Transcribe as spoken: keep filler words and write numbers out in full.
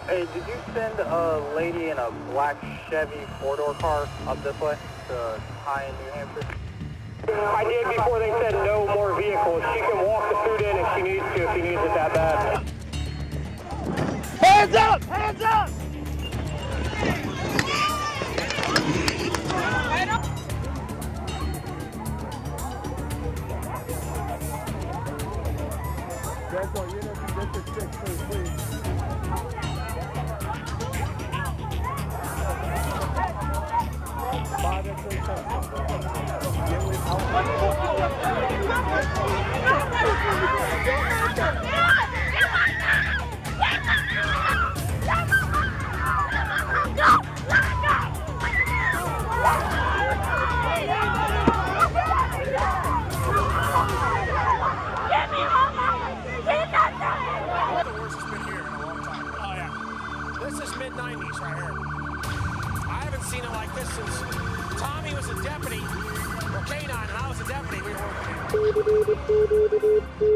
Hey, did you send a lady in a black Chevy four-door car up this way to High in New Hampshire? I did before they said no more vehicles. She can walk the food in if she needs to, if she needs it that bad. Hands up! Hands up! That's all, you're going to be District six, please, please. Five and three, seven. Get with mid nineties right here. I haven't seen it like this since Tommy was a deputy, or K nine, and I was a deputy. We were working here.